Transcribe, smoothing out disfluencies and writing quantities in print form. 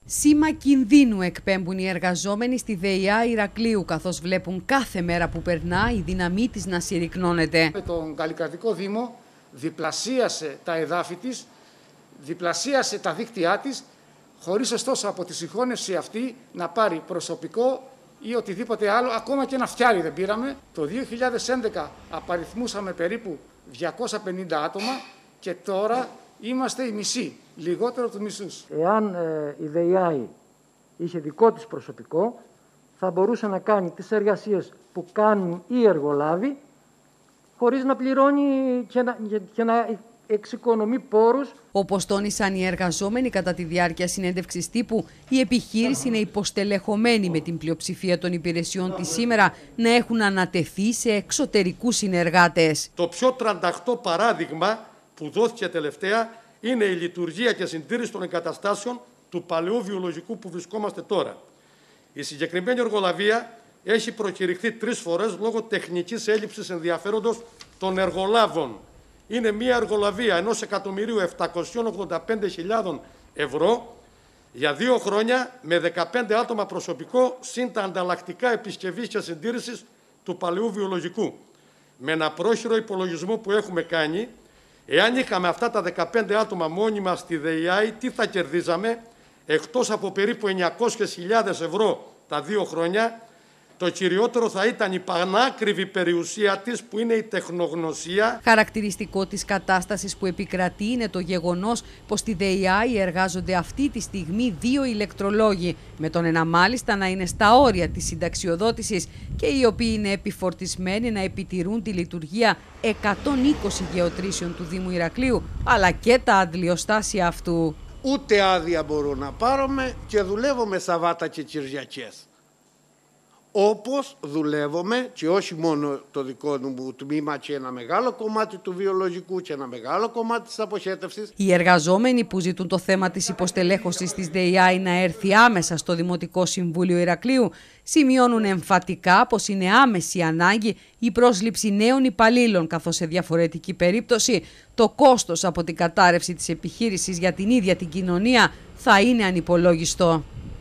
Σήμα κινδύνου εκπέμπουν οι εργαζόμενοι στη ΔΕΙΑ Ηρακλείου, καθώς βλέπουν κάθε μέρα που περνά η δύναμή της να συρρικνώνεται. Τον Καλλικρατικό Δήμο διπλασίασε τα εδάφη της, διπλασίασε τα δίκτυά της, χωρίς ωστόσο από τη συγχώνευση αυτή να πάρει προσωπικό ή οτιδήποτε άλλο, ακόμα και ένα φτιάρι δεν πήραμε. Το 2011 απαριθμούσαμε περίπου 250 άτομα και τώρα είμαστε οι μισοί, λιγότερο του μισούς. Εάν η ΔΕΙΑ είχε δικό της προσωπικό, θα μπορούσε να κάνει τις εργασίες που κάνουν οι εργολάβοι, χωρίς να πληρώνει και να εξοικονομεί πόρους. Όπως τόνισαν οι εργαζόμενοι κατά τη διάρκεια συνέντευξης τύπου, η επιχείρηση είναι υποστελεχωμένη, με την πλειοψηφία των υπηρεσιών της σήμερα να έχουν ανατεθεί σε εξωτερικούς συνεργάτες. Το πιο τρανταχτό παράδειγμα που δόθηκε τελευταία είναι η λειτουργία και συντήρηση των εγκαταστάσεων του παλαιού βιολογικού που βρισκόμαστε τώρα. Η συγκεκριμένη εργολαβία έχει προκηρυχθεί 3 φορές λόγω τεχνικής έλλειψης ενδιαφέροντος των εργολάβων. Είναι μια εργολαβία 1.785.000 ευρώ για 2 χρόνια με 15 άτομα προσωπικό συν τα ανταλλακτικά επισκευής και συντήρησης του παλαιού βιολογικού. Με ένα πρόχειρο υπολογισμό που έχουμε κάνει, εάν είχαμε αυτά τα 15 άτομα μόνιμα στη ΔΕΙΑ, τι θα κερδίζαμε, εκτός από περίπου 900.000 ευρώ τα 2 χρόνια, το κυριότερο θα ήταν η πανάκριβη περιουσία της, που είναι η τεχνογνωσία. Χαρακτηριστικό της κατάστασης που επικρατεί είναι το γεγονός πως στη ΔΕΙΑ εργάζονται αυτή τη στιγμή 2 ηλεκτρολόγοι, με τον ένα μάλιστα να είναι στα όρια της συνταξιοδότησης και οι οποίοι είναι επιφορτισμένοι να επιτηρούν τη λειτουργία 120 γεωτρήσεων του Δήμου Ηρακλείου, αλλά και τα αντλιοστάσια αυτού. Ούτε άδεια μπορούμε να πάρουμε και δουλεύουμε Σαββάτα και Κυριακές. Όπως δουλεύουμε, και όχι μόνο το δικό μου τμήμα, και ένα μεγάλο κομμάτι του βιολογικού και ένα μεγάλο κομμάτι της αποχέτευσης. Οι εργαζόμενοι που ζητούν το θέμα της υποστελέχωσης της ΔΕΙΑ να έρθει άμεσα στο Δημοτικό Συμβούλιο Ηρακλείου σημειώνουν εμφατικά πως είναι άμεση ανάγκη η πρόσληψη νέων υπαλλήλων, καθώς σε διαφορετική περίπτωση το κόστος από την κατάρρευση της επιχείρησης για την ίδια την κοινωνία θα είναι ανυπολόγιστο.